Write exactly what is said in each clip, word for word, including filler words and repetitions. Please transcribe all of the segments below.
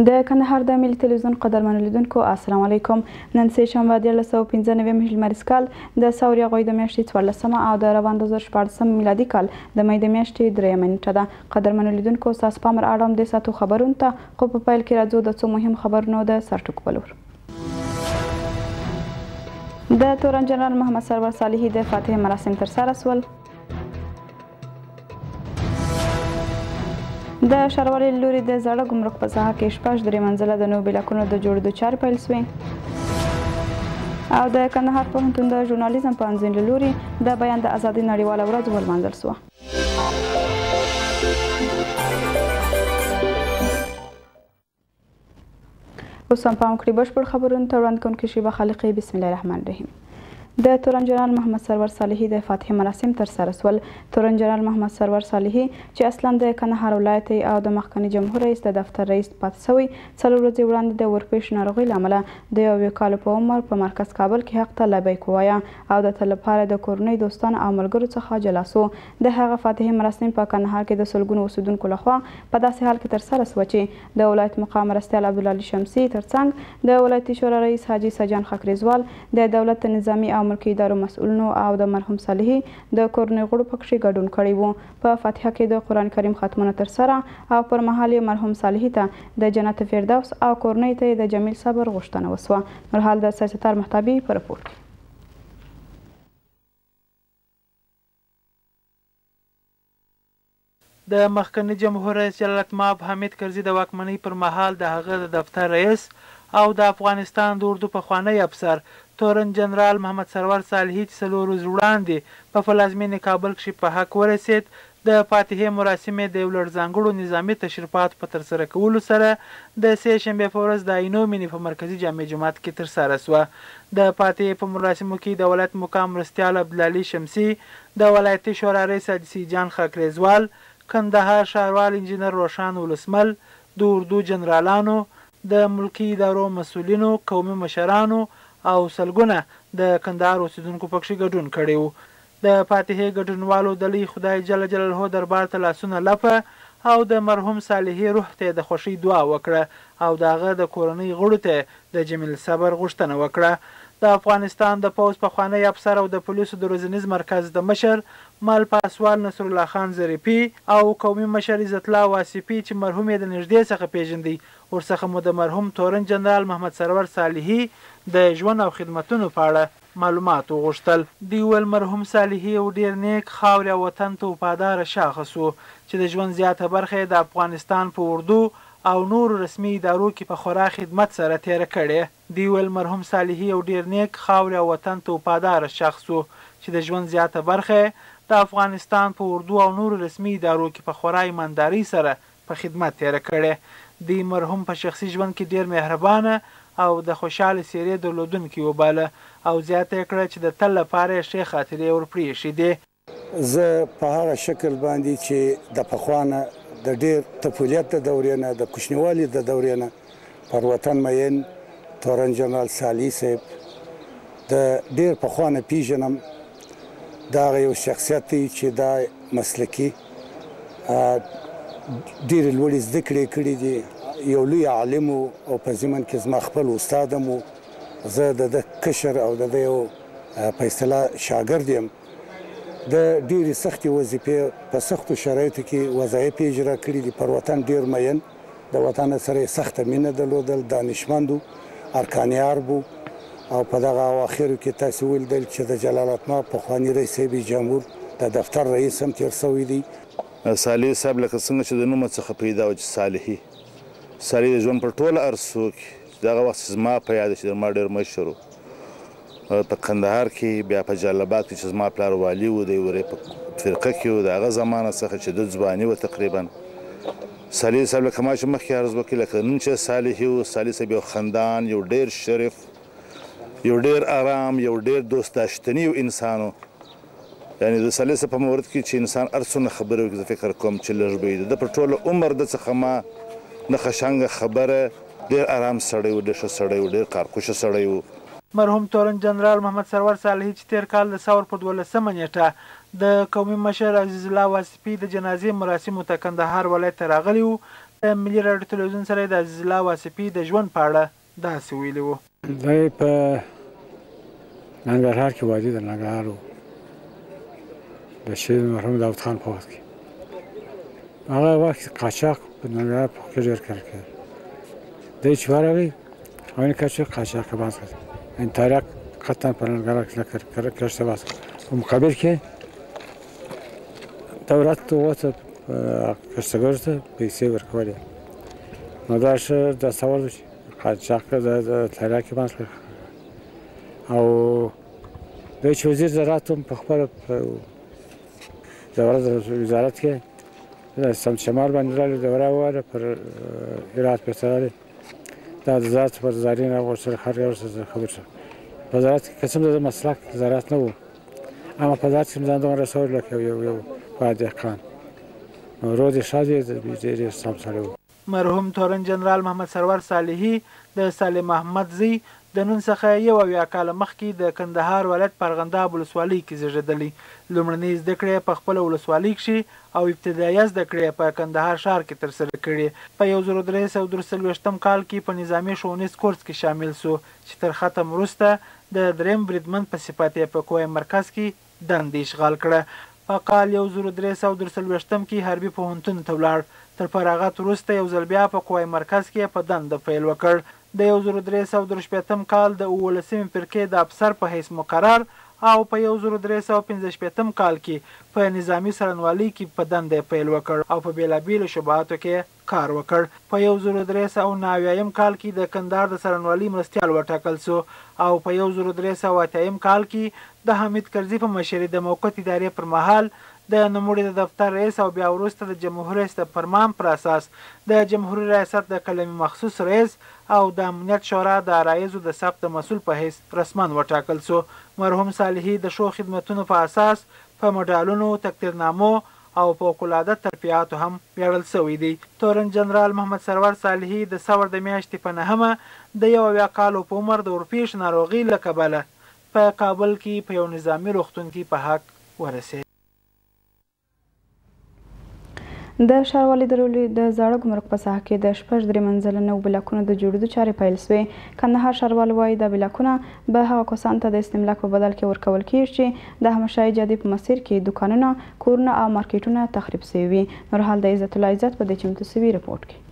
د کندهار د ملي تلویزیون قدرمنو لیدونکو السلام علیکم. نن سه شنبه دیارلس سوه پنځه نوي لمریز کال د ثور هغوی د میاشتې څوارلسمه او د روان دوه زره شپاړسم میلادي کال د مۍ د میاشتې دریمه نیټه ده. قدرمنو لیدونکو ستاسو پام را اړوم د ساعتو خبرونو ته، خو په پیل کې راځو د څو مهم خبرونو د سرټکو په لور. د تورن جنرال محمد سرور صالحي د فاتحې مراسم ترسره سول. د ښاروالۍ له لوري د زاړه ګمرک په ساحه کې شپږ درې منزله د نوو بلاکونو د جوړېدو چارې پیل سوې. او د کندهار پوهنتون د ژورنالیزم پوهنځي له لوري د بیان د ازادۍ نړیواله ورځ ولمانځل سوه. اوس هم پام کړئ بشپړ خبرونو ته. وړاندې کوونکې شیبه خالقي. بسم الله الرحمن الرحیم. د تورن جنرال محمد سرور صالحي د فاتحې مراسم ترسره سول. تورن جنرال محمد سرور صالحي چې اصلا د کندهار ولایت او د مخکني جمهور رئیس د دفتر رئیس پاتې سوی، څلور ورځې وړاندې د ورپېښ ناروغۍ له امله د یو کال په عمر په مرکز کابل کې حق ته لبیک ووایه او د تل لپاره د کورنۍ دوستانو او ملګرو څخه جلا سو. د هغه فاتحې مراسم په کندهار کې د سلګونو اوسېدونکو لخوا په داسې حال کې ترسره سوه چې د ولایت مقام مرستیال عبدالعلي شمسي ترڅنګ د ولایتي شورا رئیس حاجي سجان خکریزوال، د دولت نظامي او ملکي ادارو مسؤلینو او د مرحوم صالحي د کورنۍ غړو پکښې ګډون کړی و. په فاتحه کې د قرآن کریم ختمونه ترسره او پر مهال یې مرحوم صالحي ته د جنت فردوس او کورنۍ ته یې د جمیل صبر غوښتنه وسوه. نور حال د سرستار محتابي په رپورټ کې. د مخکني جمهور رئیس جلالت مآب حمید کرزي د واکمنۍ پر مهال د هغه د دفتر رئیس او د افغانستان د اردو پخوانی افسر تورن جنرال محمد سرور صالحي چې څلور ورځې وړاندې په پلازمینې کابل کښې په حق ورسېد، د فاتحې مراسم یې د یو لړ ځانګړو نظامي تشریفاتو په ترسره کولو سره د سې شنبې په ورځ د عینو مینې په مرکزي جامع جومات کې ترسره سوه. د فاتحې په مراسمو کې د ولایت مقام مرستیال عبدالعلي شمسي، د ولایتي شورا رئیس حاجي سیجان خکریزوال، کندهار ښاروال انجینر روښان ولسمل، د اردو جنرالانو، د ملکي ادارو مسؤلینو، قومي مشرانو او سلګونه د کندهار اوسېدونکو پکښې ګډون کړی و. د فاتحې ګډونوالو د لوی خدای جل جلاله دربار ته لاسونه لپه او د مرحوم صالحي روح ته د خوښۍ دعا وکړه او د هغه د کورنۍ غړو ته د جمیل صبر غوښتنه وکړه. د افغانستان د پوځ پخوانی افسر او د پولیسو د روزنیز مرکز د مشر مال پاسوال نصر الله خان ظریفي او قومي مشر عزت الله واسفي چې مرحوم یې د نږدې څخه پیژندی، ورڅخه مو د مرحوم تورن جنرال محمد سرور صالحي د ژوند او خدمتونو په اړه معلومات وغوښتل. دوی ویل مرحوم صالحي یو ډېر نیک، خاورې او وطن ته وفاداره شاخص و چې د ژوند زیاته برخه یې د افغانستان په اردو او نورو رسمي ادارو کې په خورا خدمت سره تېره کړې. دوی ویل مرحوم صالحي یو ډېر نیک، خاورې او وطن ته وفاداره شخص و چې د ژوند زیاته برخه یې د افغانستان په اردو او نورو رسمي ادارو کې په خورا ایماندارۍ سره په خدمت تېره کړې. دوی مرحوم په شخصي ژوند کې ډېر مهربانه او د خوشحاله څېرې درلودونکي وباله او زیاته یې کړه چې د تل لپاره یې ښې خاطرې ورپرېښې دي. زه په هغه شکل باندې چې د پخوانه د ډېر طفولیت د دورې نه، د کوچنیوالي د دورې نه پر وطن مین تورن جنرال صالحي صاحب د ډېر پخوانه پیژنم. دا هغه یو شخصیت دی چې دا مسلکي ډېرې لوړې زده کړې کړي دي، یو لوی عالم و او په ضمن کې زما خپل استاد هم و. زه د ده کشر او د ده یو په اصطلاح شاګرد یم. د ډېرې سختې وظیفې په سختو شرایطو کې وظایف یې اجرا کړي دي. پر وطن ډېر مین، د وطن سره یې سخته مینه درلودل، دانشمند و، ارکانیار بو او په دغه اواخرو کې تاسې ولیدل چې د جلالت مآب پخواني رئیس صاحب جمهور د دفتر رئیس هم تېر سوی دی. صالحي صاحب لکه څنګه چې د نومه څخه پیدا و چې صالحي صالحي د ژوند پر ټوله عرصو کې دغه وخت زما په یاد چې د ما ډېر مشر و په کندهار کې، بیا په جلال آباد کې چې زما پلار والي و، د یورې په فرقه کې و، د هغه زمانه څخه چې د ځواني و تقریبا. صالحي صاحب لکه ما چې مخکې عرض وکړي لکه نن چې صالحي و، صالحي صاحب یو خندان، یو ډېر شریف، یو ډېر آرام، یو ډېر دوست داشتني یو انسان و. یعنې د صالحي صاحب په مورد کې چې انسان هر څومره خبرې وکړي زه فکر کوم چې لږ به وي. د په ټوله عمر د څخه ما نه خشنګه خبره، ډېر آرام سړی و، ډېر ښه سړی و، ډېر کارکوشه سړی و. مرحوم تورن جنرال محمد سرور صالحي چې تېر کال د ثور په دولسمه نیټه د قومي مشر عزیز الله واسفي د جنازې مراسمو ته کندهار ولایت ته راغلی و، د ملي راډیو تلویزیون سره د عزیز الله واصفي د ژوند په اړه داسې ویلي وو. دی په ننګرهار کې وادي د ننګرهار و د شهید مرحوم داود خان په وخت کې هغه وخت قاچاق په ننګرهار په کې ډېر کار کوي. دی چې ورغی همین قاچاق قاچاق بند کرد. این تاریخ قطعا په ننګرهار کې نه کشته باز په مقابل کې دولت وته کشتګرو ته پیسې ورکولې. نو دا ښه دستاورد و چې قاچاق د تاریخ کې بند کړ. او دی چې وزیر زراعت هم په خپله دوره وزارت کې د سمت شمال باندې راغلې دوره وویله پر هرات پسې راغلې. دا د زراعت پر زارین ورسره خلک ورسره خبر شول. په زراعت کې قسم د مسلک زراعت نه و، اما په زراعت کې مې ځان دومره رسول لکه یو یو باید دهقان. نو رود یې ښه دی، ډېر سم سړی و. مرحوم تورن جنرال محمد سرور صالحي د صالح محمد زوی د نن څخه یو اویا کاله مخکې د کندهار ولایت په ارغنداب ولسوالۍ کې زیږېدلی. لومړنۍ زده کړې په خپله ولسوالۍ کښې او ابتدایه زده کړې په کندهار ښار کې ترسره کړې. په یو زر درې سوه درې څلوېښتم کال کې په نظامي ښوونیز کورس کې شامل سو چې تر ختم وروسته د درېیم بریدمن په صفت یې په کوه مرکز کې دندې اشغال کړه. په کال یو زر درې سوه درې څلوېښتم کې حربي پوهنتون ته ولاړ. تر فراغت وروسته یو ځل بیا په کوه مرکز کې په دنده پیل وکړ. د یو زر درې سوه درې شپېتم کال د اوولسمې فرقې د افسر په حیث مقرر او په یو زر درې سوه پنځه شپېتم کال کې په نظامي څارنوالۍ کې په دنده پیل وکړ او په بېلابېلو شبهاتو کې کار وکړ. په یو زر درې سوه نهه اویایم کال کې د کندهار د څارنوالۍ مرستیال وټاکل سو او په یو زر درې سوه اتیایم کال کې د حمید کرزي په مشرۍ د موقت ادارې پر مهال د نوموړي د دفتر رئیس او بیا وروسته د جمهور رئیس د فرمان پر اساس د جمهوري ریاست د کلمې مخصوص رئیس او د امنیت شورا د عرایضو د ثبت مسؤل په حیث رسما وټاکل سو. مرحوم صالحي د ښو خدمتونو په اساس په مډالونو، تقدیرنامو او فوقالعاده ترفیعاتو هم ویاړل سوی دی. تورن جنرال محمد سرور صالحي د ثور د میاشتې په نهمه د یو اویا کالو په عمر د اورپیش ناروغۍ له کبله په کابل کې په یو نظامي روغتون کې په حق ورسېد. د ښاروالۍ د زاړه ګمرک په ساحه کې د شپږ درې منزله نوو بلاکونو د جوړېدو چارې پیل سوې. کندهار ښاروال وایي دا بلاکونه به هغه کسانو ته د استملاک په بدل کې ورکول کېږي چې د احمدشاهي جادې په مسیر کې دوکانونه، کورونه او مارکیټونه تخریب سوي وي. نورحال د عزت الله عزت په دې چمتو سوي رپورټ کې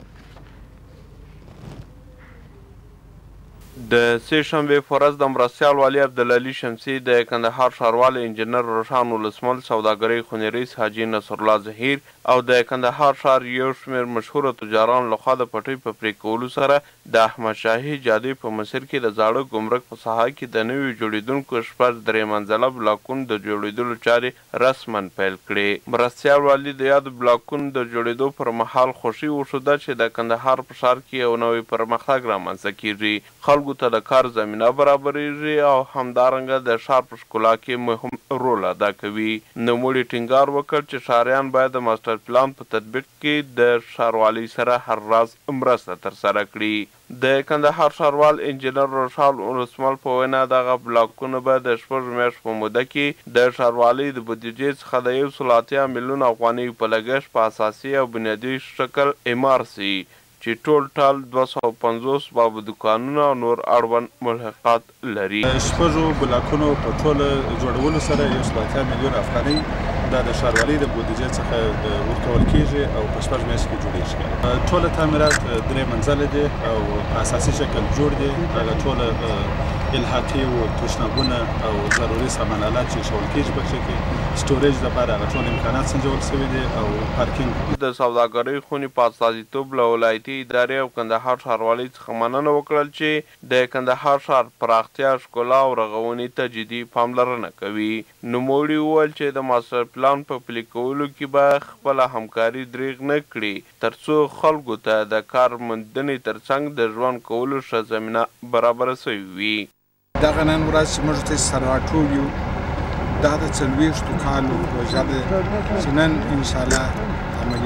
د سې شنبې په ورځ د مرستیال والي عبدالعلي شمسي د کندهار ښاروال انجینر روښان ولسمل، سوداګرۍ خونې رئیس حاجي نصرالله ظهیر او د کندهار ښار یو شمېر مشهوره تجارانو لخوا د پټۍ په پرې کولو سره د احمدشاهي جادې په مسیر کې د زاړه ګمرک په ساحه کې د نویو جوړېدونکو شپږ درې منزله بلاکونو د جوړېدلو چارې رسما پیل کړې. مرستیال والي د یادو بلاکونو د جوړېدو پر مهال خوښي وښوده چې د کندهار په ښار کې یو نوی پرمختګ رامنځته کېږي، خلکو ته د کار زمینه برابرېږي او همدارنګه د ښار په ښکلا کې مهم رول ادا کوي. نوموړي ټینګار وکړ چې ښاریان باید د ماسټر پلان په تطبیق کې د ښاروالۍ سره هر راز مرسته ترسره کړي. د کندهار ښاروال انجینر روښان ولسمل په وینا دغه بلاکونه به د شپږو میاشتو په موده کې د ښاروالۍ د بودیجې څخه د یو سل اتیا میلیونه افغانیو په لګښت په اساسي او بنیادي شکل اعمار سي چې ټول ټال دوه سوه پنځوس باب دوکانونه او نور اړوند ملحقات لري. شپږو بلاکونو په ټوله جوړولو سره یو سل اتیا میلیون افغانۍ دا د ښاروالۍ د بودیجې څخه ورکول کېږي او په شپږ میاشتو کې جوړېږي. ټوله تعمیرات درې منزله دي او په اساسي شکل جوړ دي. هغه ټوله الحاقي او تشنابونه او ضروري سامان آلات چې ایښول کېږي په کښې کې سټوریج دپاره هغه ټول امکانات سنجول سوي دي او پارکینګ. د سوداګرۍ خونې په استازیتوب له ولایتي ادارې او کندهار ښاروالۍ څخه مننه وکړل چې د کندهار ښار پراختیا، ښکلا او رغونې ته جدي پاملرنه کوي. نوموړي وویل چې د ماسټر پلان په پلي کولو کې به خپله همکاري دریغ نه کړي تر څو خلکو ته د کار موندنې ترڅنګ د ژوند کولو ښه زمینه برابره سوې وي. دغه نن ورځ چې موږ ته سره راټول یو دا د څلوېښتو کالو پروژه ده چې نن انشاءالله عملي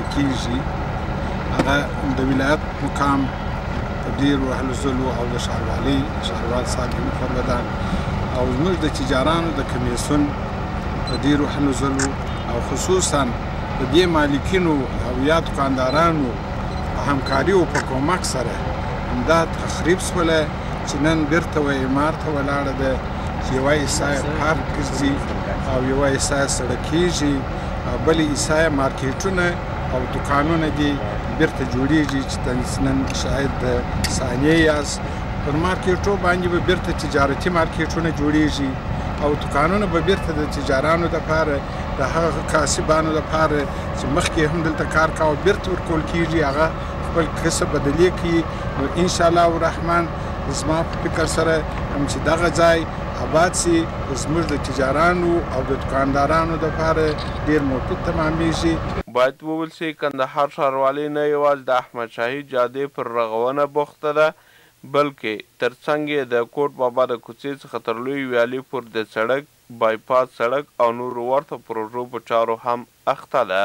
کېږي. هغه د ولایت مقام په ډېرو هلو ځلو او د ښاروالۍ ښاروال صاحب مقربان او زموږ د تجارانو د کمیسیون په ډېرو هلو ځلو او خصوصا د دې مالکینو او یا دوکاندارانو په همکاري او په کومک سره همدا تخریب شوله چې نن بیرته و اعمار ته ولاړه ده چې یوه حصه یې پارک ګرځي او یوه حصه یې سړک کېږي او بلې حصه یې مارکیټونه او دوکانونه دي بیرته جوړیږي چې نن شاید د ثانیې یاست پر مارکیټو باندې به بیرته تجارتي مارکیټونه جوړیږي او دوکانونه به بیرته د تجارانو دپاره د هغه کاسبانو دپاره چې مخکې هم دلته کار کاوه بیرته ورکول کېږي هغه خپل کسب بدلې کوي نو انشاءالله الرحمن زما په فکر سره هم چې دغه ځای آباد سي زموږ د تجارانو او د دکاندارانو دپاره ډېر مفید تمامیږي. باید وویل سي کندهار ښاروالۍ نه یوازې د احمدشاهي جادې پر رغونه بوخته ده بلکې ترڅنګ یې د کوټ بابا د کوڅې څخه تر لوی ویالې پورې د سړک بایپاس سړک او نورو ورته پروژو په چارو هم اخته ده.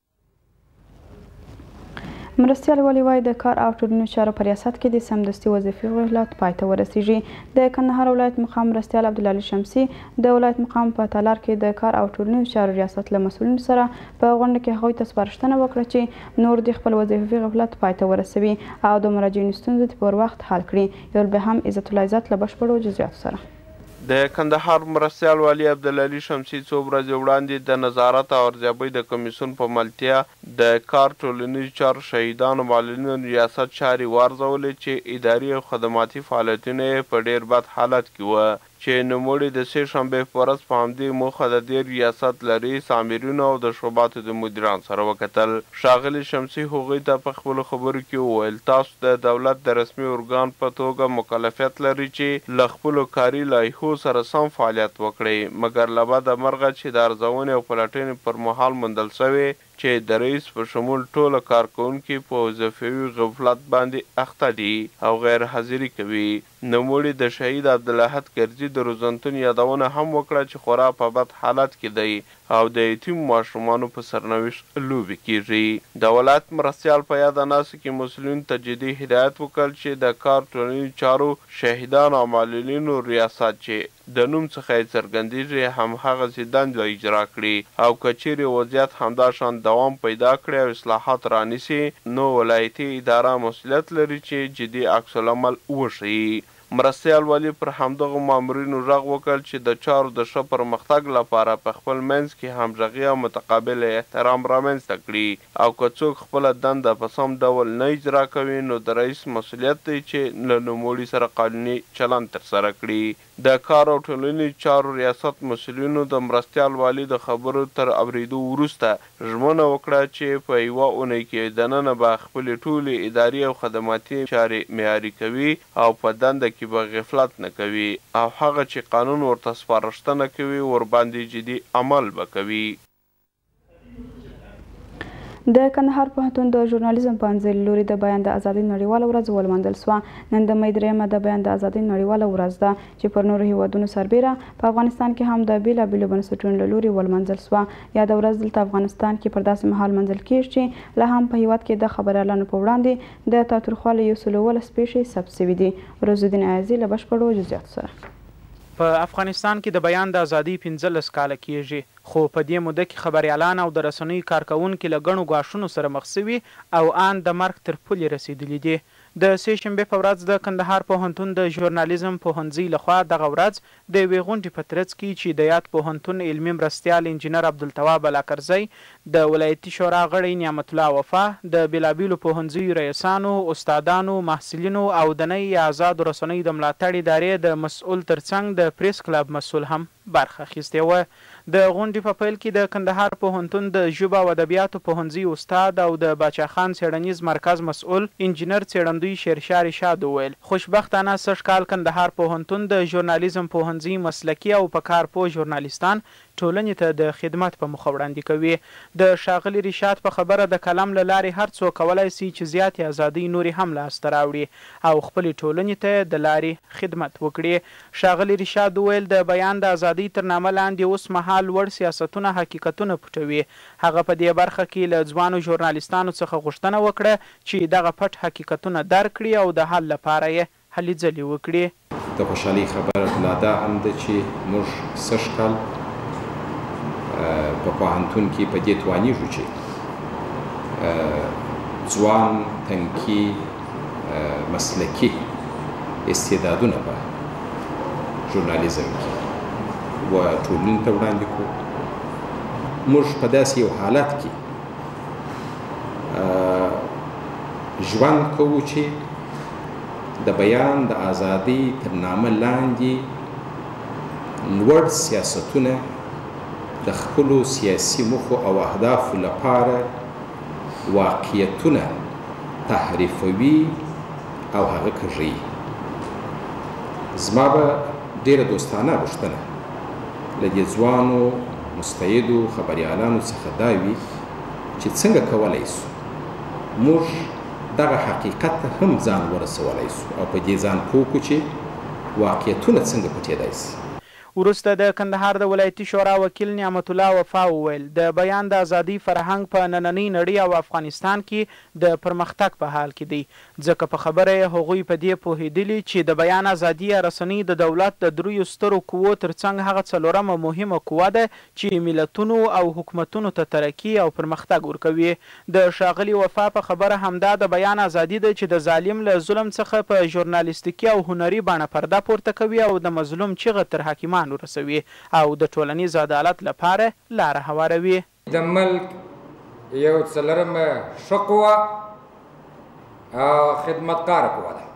مرستیال والي وایي د کار او ټولنیزو چارو په ریاست کې د سمدستي وظیفي غفلت پای ته ورسیږي. د کندهار ولایت مقام مرستیال عبدالعلي شمسي د ولایت مقام په تالار کې د کار او ټولنیزو چارو ریاست له مسؤلینو سره په غونډه کې هغوی ته سپارښتنه وکړه چې نور د خپل وظیفي غفلت پای ته ورسوي او د مراجعینو ستونزې پر وخت حل کړي. یو بیا هم عزت الله عزت له بشپړو جزئیاتو سره. د کندهار مرستیال والي عبدالعلي شمسي څو ورځې وړاندې د نظارت او ارزیابۍ د کمیسیون په ملتیا د کار ټولنیزو چارو شهیدانو معلولینو ریاست چارې وارزولې چې اداري او خدماتي فعالیتونه یې په ډېر بد حالت کې وه چې نوموړي د سې شنبې په ورځ په همدې موخه د دې ریاست له رئیس آمرینو او د شعباتو د مدیرانو سره وکتل. ښاغلي شمسي هغوی ته په خپلو خبرو کې وویل تاسو د دولت د رسمي ارګان په توګه مکلفیت لري چې له خپلو کاري لایحو سره سم فعالیت وکړئ مګر له بده مرغه چې د ارزونې او پلټنې پر مهال موندل شوې چې د رئیس په شمول ټوله کارکوونکي په وظیفوي غفلت باندې اخته دي او غیر حاضري کوي. نوموړي د شهید عبدالاحد کرزي د روزنتون یادونه هم وکړه چې خورا په بد حالت کې دی او د یتیم ماشومانو په سرنوشت لوبې کیږي. د ولایت مرستیال په یاده ناستو کې مسؤلینو ته جدي هدایت وکړ چې د کار ټولنیزو چارو شهیدانو او معلولینو ریاست چې د نوم څخه یې څرګندېږي همهغسې دندې اجرا کړي او که چیرې وضعیت همداشان دوام پیدا کړي او اصلاحات رانیسي نو ولایتي اداره مسؤلیت لري چې جدي عکس العمل وښیي. مرستیال والي پر همدغو مامورینو غږ وکړ چې د چارو د ښه پرمختګ لپاره په خپل منځ کې همغږي او متقابل احترام رامنځته کړي او که څوک خپله دنده په سم ډول نه اجرا کوي نو د رئیس مسؤلیت دی چې له نوموړي سره قانوني چلند ترسره کړي. د کار او ټولنیزو چارو ریاست مسؤلینو د مرستیال والي د خبرو تر اورېدو وروسته ژمنه وکړه چې په یوه اونۍ کې دننه به خپلې ټولې اداري او خدماتي چارې معیاري کوي او په دنده کې به غفلت نه کوي او هغه چې قانون ورته سپارښتنه کوي ورباندې جدي عمل به کوي. د کندهار پوهنتون د ژورنالیزم پوهنځي له لوري د بیان د ازادۍ نړیواله ورځ ولمانځل سوه. نن د مۍ درېیمه د بیان د ازادۍ نړیواله ورځ ده چې پر نورو هیوادونو سربیره په افغانستان کې هم د بېلابېلو بنسټونو له لوري ولمانځل سوه. یاده ورځ دلته افغانستان کې پر داسې مهال منځل کېږي چې لا هم په هیواد کې د خبریالانو په وړاندې د تاوتریخوالي یو سل اوولس پیښې ثبت شوي دي. روزالدین عیاضي له بشپړو جزئیاتو سره. په افغانستان کې د بیان د ازادۍ پنځلس کاله کېږي خو په دې موده کې خبریالان او د رسنیو کارکوونکي له ګڼو ګواښونو سره مخ شوي او ان د مرګ تر پولې رسېدلي دي. د سې شنبې په ورځ د کندهار پوهنتون د ژورنالیزم پوهنځي لخوا دغه ورځ د یوې غونډې په ترڅ کې چې د یاد پوهنتون علمي مرستیال انجینر عبدالتواب علاکرزی د ولایتي شورا غړی نعمت الله وفا د بېلابېلو پوهنځیو رئیسانو استادانو محصلینو او دنۍ آزادو رسنیو د ملاتړ ادارې د مسؤل ترڅنګ د پریس کلب مسؤل هم برخه اخیستې وه. د غونډې په پیل کې د کندهار پوهنتون د ژبه او ادبیاتو پوهنځي استاد او د باچا خان څېړنیز مرکز مسؤل انجینر څېړندوی شیرشاه رشاد وویل خوشبختانه سږ کال کندهار پوهنتون د ژورنالیزم پوهنځي مسلکي او په کار پوه ژورنالیستان ټولنې ته د خدمت په موخه وړاندې کوي. د ښاغلي رشاد په خبره د کلم له لارې هر څوک کولی سي چې زیاتې ازادۍ نورې هم لاسته راوړي او خپلې ټولنې ته د لارې خدمت وکړي. ښاغلي رشاد وویل د بیان د ازادۍ تر نامه لاندې اوس مهال لوړ سیاستونه حقیقتونه پټوي. هغه په دې برخه کې له ځوانو ژورنالیستانو څخه غوښتنه وکړه چې دغه پټ حقیقتونه درک کړي او د حل لپاره یې هلې ځلې وکړي. د خوشحالۍ خبره لا دا هم ده چې موږ سږ کال په پوهنتون کې په دې توانیږو چې ځوان تنکي مسلکي استعدادونه په ژورنالیزم کې و ټولنې ته وړاندې کړو. موږ په داسې یو حالت کې ژوند کوو چې د بیان د ازادۍ تر نامه لاندې لوړ سیاستونه د خپلو سیاسي موخو او اهدافو لپاره واقعیتونه تحریفوي او هغه کږوي. زما به ډېره دوستانه غوښتنه له دې ځوانو مستعدو خبریالانو څخه دا وي چې څنګه کولی سو موږ دغه حقیقت ته هم ځان ورسولی سو او په دې ځان پوه کړو چې واقعیتونه څنګه پټېدای سي. وروسته د کندهار د ولایتي شورا وکیل نعمت الله وفا وویل د بیان د ازادۍ فرهنګ په نننۍ نړۍ او افغانستان کې د پرمختګ په حال کې دی، ځکه په خبره یې هغوی په دې پوهېدلي چې د بیان ازادي یا رسنۍ د دولت د دریو سترو قوو ترڅنګ هغه څلورمه مهمه قوه ده چې ملتونو او حکومتونو ته ترقي او پرمختګ ورکوي. د ښاغلي وفا په خبره همدا د بیان ازادي ده چې د ظالم له ظلم څخه په ژورنالیستیکي او هنري بڼه پرده پورته کوي او د مظلوم چیغه تر حاکمان ورسوي او د ټولنیز عدالت لپاره لاره هواروي. د ملک یو څلورمه ښه قوه او خدمتکاره قوه ده.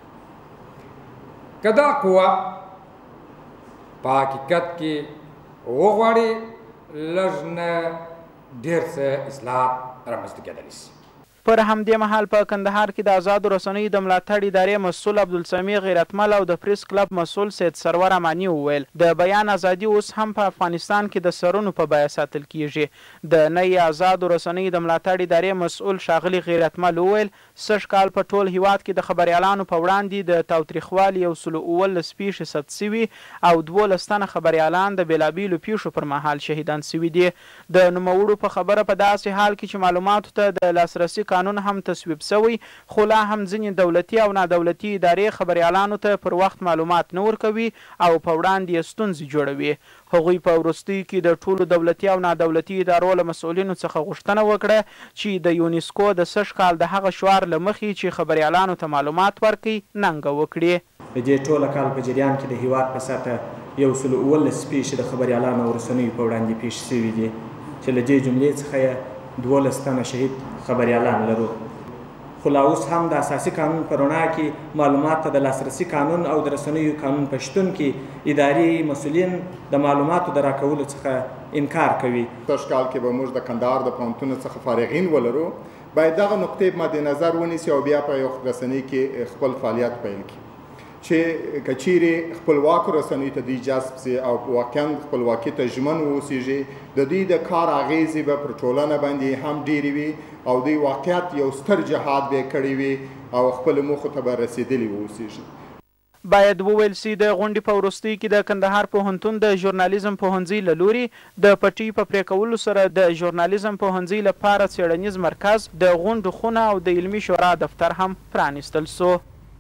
که دا قوه په حقیقت کې وغواړي لږ نه ډېر څه اصلاحات رامنځته کېدلی شي. پر همدې مهال په کندهار کې د آزادو رسنیو د ملاتړ ادارې مسؤل عبدالسمیع غیرتمل او د پریس کلب مسؤل سید سرور اماني وویل د بیان ازادي اوس هم په افغانستان کې د سرونو په بیه ساتل کیږي. د نوي آزادو رسنیو د ملاتړ ادارې مسؤل ښاغلي غیرتمل وویل سږ کال په ټول هیواد کې د خبریالانو په وړاندې د تاوتریخوالي یو سلو اوولس پیښې ثبت سوي او دولس تنه خبریالان د بېلابېلو پیښو پر مهال شهیدان سوي دي. د نوموړو په خبره په داسې حال کې چې معلوماتو ته د لاسرسي قانون هم تصویب سوی، خو لا هم ځینې دولتي او نادولتي ادارې خبریالانو ته پر وخت معلومات نه ورکوي او په وړاندې یې ستونزې جوړوي. هغوی په وروستیو کې د ټولو دولتي او نادولتي ادارو له مسؤلینو څخه غوښتنه وکړه چې د یونیسکو د سږ کال د هغه شعار له مخې چې خبریالانو ته معلومات ورکوي ننګه وکړي. د دې ټوله کال په جریان کې د هیواد په سطحه یو سلو اوولس پیښې د خبریالانو او رسنیو په وړاندې پیښ شوي دي چې له دې جملې څخه یې دولس تنه شهید خبریالان لرو. خو لا اوس هم د اساسي قانون په رڼا کې معلومات ته د لاسرسي قانون او د رسنیو قانون په شتون کې اداري مسؤلین د معلوماتو د راکولو څخه انکار کوي. سږ کال کې به موږ د کندهار د پوهنتون څخه فارغین ولرو، باید دغه نقطې مد نظر ونیسي او بیا په یو رسنۍ کې خپل فعالیت پیل کړي چې که چیرې خپلواکو رسنیو ته دوی جذب سي او واقعا خپلواکي ته ژمن واوسیږي، د دوی د کار اغیزې به پر ټولنه باندې هم ډېرې وي او دوی واقعیت یو ستر جهاد به کړی وي او خپلو موخو ته به رسېدلي واوسیږي. باید وویل سي د غونډې په وروستیو کې د کندهار پوهنتون د ژورنالیزم پوهنځي له لوري د پټي په پرې کولو سره د ژورنالیزم پوهنځي لپاره څېړنیز مرکز، د غونډو خونه او د علمي شورا دفتر هم پرانیستل سو.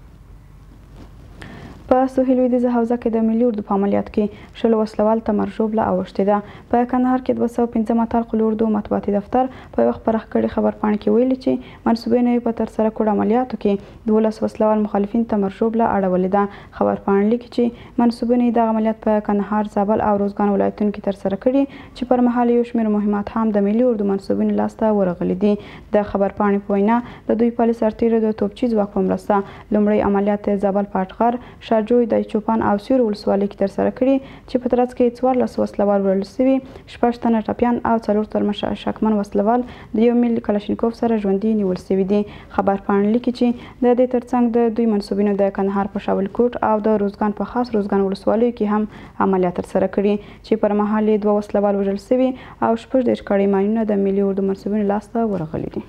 په سهیل لویدیځه حوزه کې د ملي اردو په عملیات کې شل وسلوال تمر ژوبله اوښتې ده. په کندهار کې دوه سوه پنځه اتل قل اردو مطبوعاتي دفتر په یوه خپره کړې خبرپاڼه کې ویلي چې منصوبینو یې په ترسره کړو عملیاتو کې دولس وسلوال مخالفین تمر ژوبله اړولې ده. خبرپاڼه لیکي چې منصوبینو یې دغه عملیات په کندهار، زابل او روزګان ولایتونو کې ترسره کړي چې پر مهال یو شمېر مهمات هم د ملي اردو منصوبینو لاسته ورغلي دي. د خبرپاڼې په وینا د دوی پالي سرتیرو د توپچي ځواک په مرسته لومړی عملیات زابل پاټغر، شاجوی، د چوپان او سیورو ولسوالۍ کې ترسره کړي چې په ترڅ کې څوارلس وسلوال وژل سوي، شپږ تنه ټپیان او څلور تنه شکمن وسلوال د یو میل کلاشینکوف سره ژوندي نیول سوي دي. خبرپاڼه لیکي چې د دې ترڅنګ د دوی منصوبینو د کندهار په شاول کوټ او د روزګان په خاص روزګان ولسوالیو کې هم عملیات ترسره کړي چې پر مهال یې دوه وسلوال وژل سوي او شپږ دېرش کړۍ ماینونه د ملي اردو منصوبینو لاسته ورغلي دي.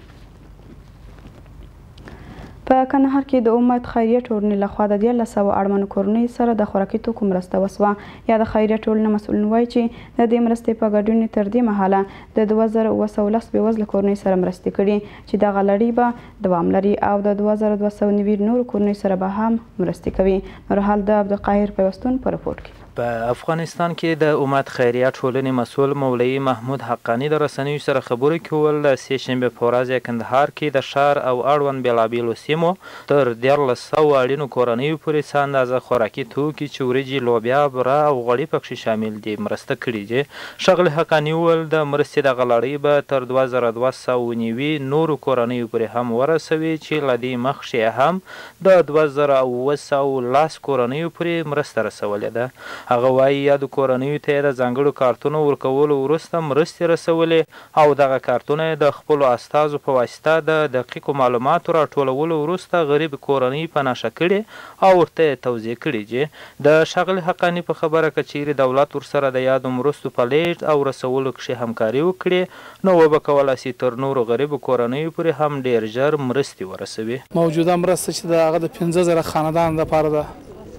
په کندهار کې د امت خیریه ټولنې لخوا د دیارلس سوه اړمنو کورنیو سره د خوراکي توکو مرسته وسوه. یا د خیریه ټولنې مسؤلین وایي چې د دې مرستې په ګډون تر دې مهاله د دوه زره اوه سوه لس بېوزله کورنیو سره مرستې کړي چې دغه لړۍ به دوام لري او د دوه زره دوه سوه نوي نورو کورنیو سره به هم مرستې کوي. نورحال د عبدالقاهر پیوستون په رپورټ کې. په افغانستان کې د امت خیریه ټولنې مسؤل مولوي محمود حقانی د رسنیو سره خبرې کول د سې شنبې په ورځ یې کندهار کې د ښار او اړوند بېلابېلو سیمو تر دیارلس سوو اړینو کورنیو پورې څه اندازه خوراکي توکي چې وریجې، لوبیا، بوره او غوړي پکښې شامل دي مرسته کړي دي. ښاغلي حقاني وویل د مرستې دغه لړۍ به تر دوه زره دوه سوه نوي نورو کورنیو پورې هم ورسوي چې له دې مخکې هم د دوه زره اوه سوه لس کورنیو پورې مرسته رسولې ده. هغه وایي یادو کورنیو ته یې د ځانګړو کارتونو ورکولو وروسته مرستې رسولې او دغه کارتونه یې د خپلو استازو په واسطه د دقیقو معلوماتو راټولولو وروسته غریب کورنۍ په نښه کړي او ورته یې توضیح کړي چې د ښاغلي حقاني په خبره که چیرې دولت ورسره د یادو مرستو په لیږد او رسولو کښې همکاري وکړي نو وبه کولی سي تر نورو غریبو کورنیو پورې هم ډېر ژر مرستې ورسوي. موجوده مرسته چې د هغه د پنځه زره خاندان دپاره ده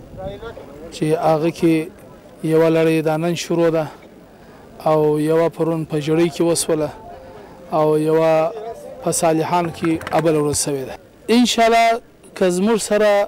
چې هغه کې یوه لړۍ دا نن شروع ده او یوه پرون په ژړۍ کې وسوله او یوه په صالحانو کې ابله ورځ سوې ده. انشاءالله که زموږ سره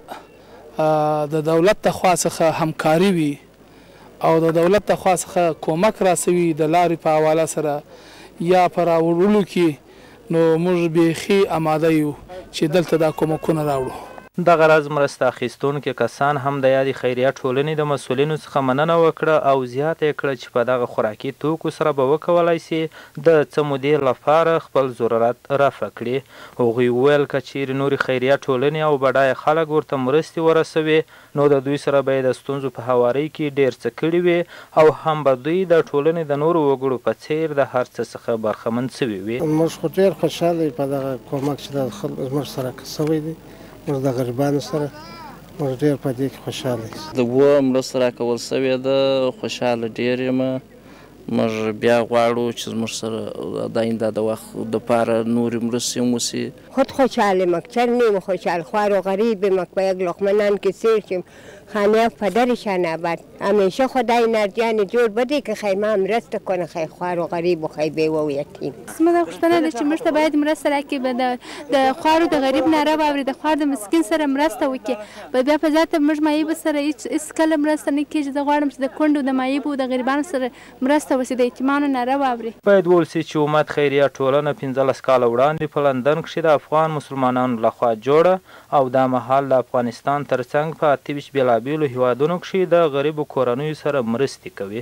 د دولت د خوا څخه همکاري وي او د دولت د خوا څخه کومک راسوي د لارې په حواله سره یا په راوړلو کې نو موږ بیخي اماده یو چې دلته دا کومکونه راوړو. دغه راز مرسته اخیستونکي کسان هم د یادې خیریه ټولنې د مسؤلینو څخه مننه وکړه او زیاته یې کړه چې په دغه خوراکي توکو سره به وکولی سي د څه مودې لپاره خپل ضرورت رفع کړي. هغوی وویل که چیرې نورې خیریه ټولنې او بډایه خلک ورته مرستې ورسوي نو د دوی سره به یې د ستونزو په هوارۍ کې ډېر څه کړي وي او هم به دوی د ټولنې د نورو وګړو په څیر د هر څه څخه برخمن سوي وي. موږ خو ډېر خوشحاله یو په دغه کومک چې د خلکو زموږ سره سوی دی. موږ د غریبانو سره موږ ډېر په دې کې خوشحاله یو. د اووه مرسته راکول سوې ده، خوشحاله ډېر یم. موږ بیا غواړو چې زموږ سره د آینده د وخت دپاره نورې مرستې هم وشي. خود خوشحال مک چرنیم خوشحال خوار و غریب مک با یک لقمه که سیر شیم خانه پدرشان آباد. همیشه خدای نرجان جور بده که خیمه هم مرسته کنه خی خوار و غریب و خی بیوه و یتیم. زما غوښتنه ده چې موږ ته باید مرسته راکړي، د خوار و د غریب ناره واوري، د خوار د مسکین سره مرسته وکړي. په بیا په ذاته موږ معیوب سره هېڅ کله مرسته نه کېږي. زه غواړم چې د کونډو د معیوبو د غریبانو سره مرسته وشي، د یتیمانو ناره واوري. باید وویل سي چې امت خیریه ټولنه پنځلس کاله وړاندې په لندن کښې د افغان مسلمانانو لخوا جوړه او دا مهال د افغانستان ترڅنګ په اته ویشت بېلابېلو هیوادونو کښې د غریبو کورنیو سره مرستې کوي.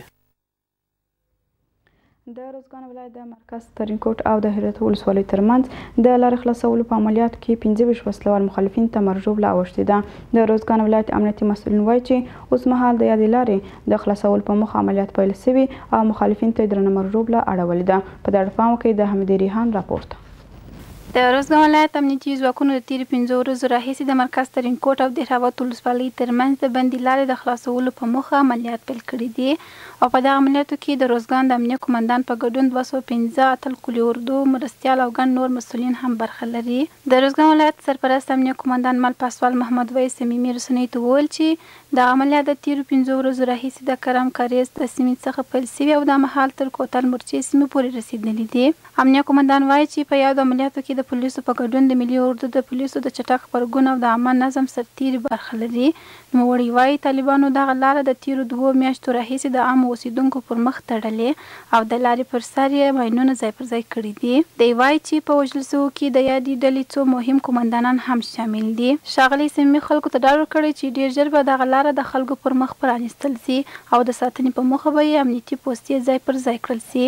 د روزګان ولایت د مرکز ترینکوټ او د هرات ولسوالۍ ترمنځ د لارې خلاصولو په عملیاتو کې پنځه ویشت وسلوال مخالفین ته مرجوب لا اوښتې ده. د روزګان ولایت امنیتي مسؤلین وایي چې اوس مهال د یادې لارې د خلاصولو په موخه عملیات پیل سوي او مخالفین ته یې درنه مرجوب لا اړولې ده. په دې پام کې د حمیدې ریحان راپورته. د روزګان ولایت امنیتي ځواکونو د تېرې پنځو ورځو راهیسې د مرکز ترینکوټ او د هرات ولسوالۍ ترمنځ د بندي لارې د خلاصولو په موخه عملیات پیل کړي دي او په دغه عملیاتو کې د روزګان د امنیه قمندان په ګډون دوه سوه پنځه اتل قولي اردو مرستیال او ګڼ نور مسؤلین هم برخه لري. د روزګان ولایت سرپرست امنیه قمندان مل پاسوال محمد ویس صمیمي رسنیو ته وویل چې د عملیات د تېرو پنځو ورځو راهیسې د کرم کاریز د سیمې څخه پیل سوي او دا مهال تر کوتل مرچې سیمې پورې رسېدلي دي. امنیه قمندان وایي چې په یادو عملیاتو کې د پولیسو په ګډون د ملي اردو د پولیسو د چټک غبرګون او د عامه نظم سرتېري برخه لري. نوموړی وایي طالبانو دغه لاره د تېرو دوو میاشتو راهیسې د عامو اوسېدونکو پر مخ تړلې او د لارې پر سر یې ماینونه ځای پر ځای کړي دي. دی وایي چې په وژل سوو کې د یادې ډلې څو مهم قمندانان هم شامل دي. ښاغلي صمیمي خلکو ته ډاډ ورکړی چې ډېر ژر به دغه لاره د خلکو پر مخ پرانیستل سي او د ساتنې په موخه به یې امنیتي پوستې ځای پر ځای کړل سي.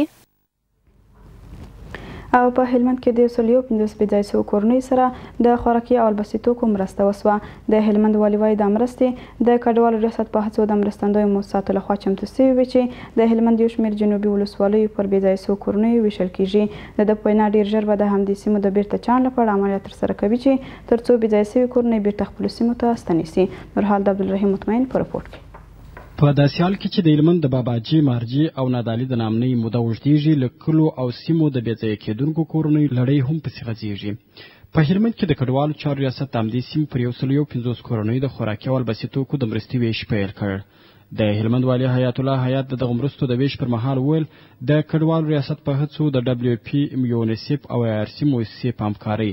او په هلمند کې د سل یو پنځوس بې ځای سوو کورنیو سره د خوراکي او البسي توکو مرسته وسوه. د هلمند والي وایي دا مرستې د کډوالو ریاست په هڅو د مرستندویو موسساتو لخوا چمتو سوي وي چې د هلمند یو شمېر جنوبي ولسوالیو پر بې ځای سوو کورنیو ویشل کیږي. د ده په وینا ډېر ژر به د همدې سیمو د بیرته چاڼ لپاره عملیات ترسره کوي چې تر څو بې ځای سوي کورنۍ بیرته خپلو سیمو ته ستنې سي. نورحال د عبدالرحیم مطمئن په رپورټ کې. په داسې حال کې چې د هلمند د باباجي، مارجي او نادالي د نامنۍ موده اوږدېږي، له کلو او سیمو د بې ځایه کېدونکو کورنیو لړۍ هم پسې غځېږي. په هلمند کې د کډوالو چارو ریاست د همدې سیمو پر یو سل یو پنځوس کورنیو د خوراکي او البسي توکو د مرستې ویش پیل کړ. د هلمند والي حیات الله حیات د دغه مرستو د ویش پر مهال وویل د کډوالو ریاست په هڅو د ډبلیو پی، یونیسف او ای آر سی موسسې په همکارۍ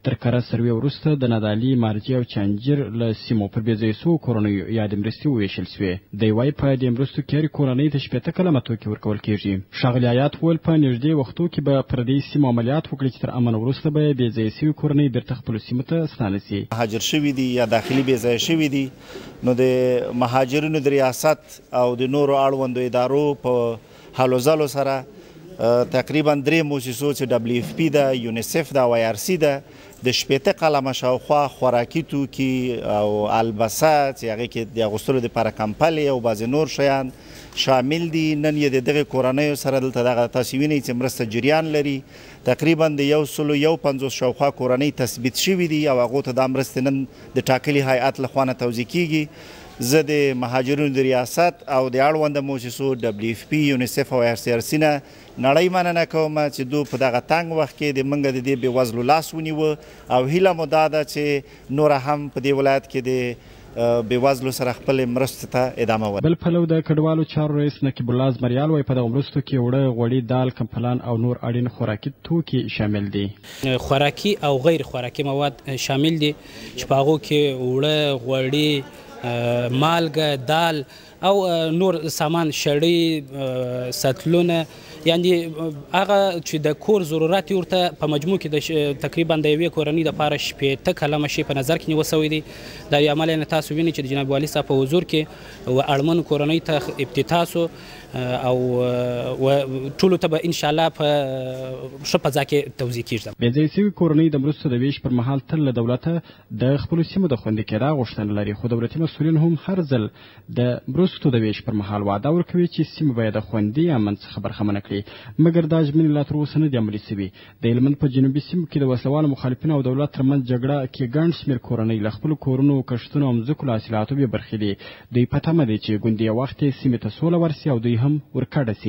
تر کره سروې وروسته د نادعلي مارجې او چانجیر له سیمو پر بې ځایه سوو کورنیو یادې مرستې وویشل سوې دی وایي په دې مرستو کې هرې کورنۍ ته شپېته کلمه توکي ورکول کېږي ښاغلي حیات وویل په نږدې وختو کې به پر دې سیمو عملیات وکړي چې تر امن وروسته به یې بې ځایه سوي کورنۍ بیرته خپلو سیمو ته ستانه سي. مهاجر شوي دي یا داخلي بې ځایه شوي دي نو د مهاجرینو د ریاست او د نورو اړوندو ادارو په هلو ځلو سره تقریبا درې موسسو چې ډبلیو اف پی ده، یونیسف ده او آی آر سی ده د شپېته قلمه شاوخوا خوراکي توکي او البسه چې هغې کې د اغوستلو دپاره کمپلې او بعضې نور شیان شامل دي. نن یې د دغې کورنیو سره دلته دغه تاسې وینئ چې مرسته جریان لري. تقریبا د یو سلو یو پنځوس شاوخوا کورنۍ تثبیت شوي دي او هغو ته دا مرستې نن د ټاکلي هیئت له خوا نه توضیح کېږي. زه د مهاجرینو د ریاست او د اړونده موسسو ډبلیو اف پی، یونیسف او آر سی آر سی نه نړۍ مننه کوم چې دوی په دغه تنګ وخت کې د موږ د دې بېوزلو لاس ونیوه او هیله مو دا ده چې نوره هم په دې ولایت کې د بېوزلو سره خپلې مرستو ته ادامه ورکړي. بل پلو د کډوالو چارو رئیس نقیب الله زمریال وایي په دغو مرستو کې اوړه، غوړي، دال، کمپلان او نور اړین خوراکي توکي شامل دي. خوراکي او غیر خوراکي مواد شامل دي چې په هغو کې اوړه، غوړي، مالګه، دال او نور سامان، شړۍ، سطلونه، یعنی هغه چې د کور ضرورت ورته په مجموع کې د تقریبا د یوې کورنۍ دپاره شپېته کلمه شی په نظر کې نیول سوی دی. دا یو عمل نه تاسو وینئ چې د جناب والي صاحب په حضور کې و اړمنو کورنۍ ته ابتدا سو او ټولو ته به انشاءالله په ښه فضا کې توضیح کېږي. بې ځایه سوي کورنۍ د مرستو د ویش پر مهال تل له دولته د خپلو سیمو د خوندي کېدا غوښتنه لري، خو دولتي مسؤلین هم هر ځل د مرستو د ویش پر مهال وعده ورکوي چې سیمه به یې د خوندي امن څخه برخمنه کړي، مګر دا ژمنې لا تر اوسه نه دي عملي سوي. د هلمند په جنوبي سیمو کې د وسلوالو مخالفینو او دولت ترمنځ جګړه کې ګڼ شمېر کورنۍ له خپلو کورونو، کښتونو او مځکو له حاصلاتو بې برخې دي. دوی په تمه دي چې ګوندې یو وخت یې سیمې ته سوله ورسي او دوی هم ورکډه سي.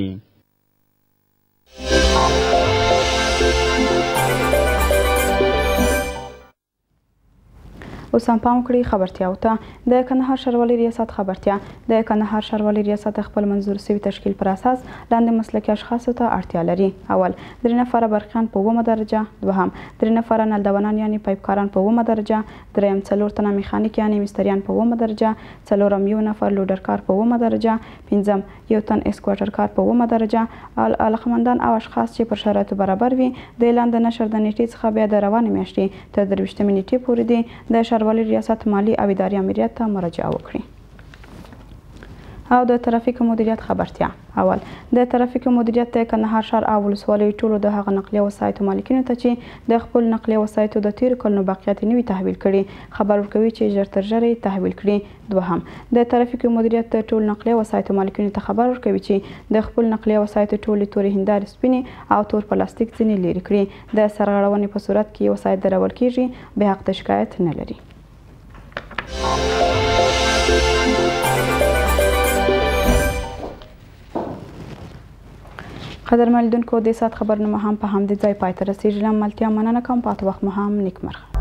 اوس هم پام کړئ خبرتیاو ته. د کندهار ښاروالۍ ریاست خبرتیا. د کندهار ښاروالۍ ریاست خپل منظور سوي تشکیل پر اساس لاندې مسلکي اشخاصو ته اړتیا لري. اول، درې نفره برقیان په اوومه درجه. دوهم، درې نفره نلدونان یعنې پایپکاران په اوومه درجه. دریم، څلور تنه میخانیک یعنې مستریان په اوومه درجه. څلورم، یو نفر لوډرکار په اوومه درجه. پنځم، یو تن اسکواټر کار په اوومه درجه. علاقمندان او اشخاص چې پر شرایطو برابر وي د اعلان د نشر د نیټې څخه بیا د روانې میاشتې تر درویشتمې نیټې پورې دي د ښاروالۍ ریاست مالی او اداري امریت ته مراجعه وکړي. او د ترافیک مدیریت خبرتیا. اول، د ترافیک مدیریت د کندهار ښار او ولسوالیو ټولو د هغه نقلیه وسایطو مالکینو ته چې د خپل نقلیه وسایطو د تیرو کلونو باقیات نوي تحویل کړي خبر ورکوي چې ژر تر ژره یې تحویل کړي. دوهم، د ترافیک مدیریت د ټول نقلیه وسایطو مالکینو ته خبر ورکوي چې د خپل نقلیه وسایطو ټولې تورې هندارې سپینې او تور پلاستیک ځینې لرې کړي. د سرغړونې په صورت کې وسایط درول کیږي، به حق د شکایت نه لري. قدرمن لیدونکو د ساعت خبرنامه هم په همدې ځای پای ته رسیږي. له ملتیا مننه کوم. پاته وخت مو هم نیکمرغه.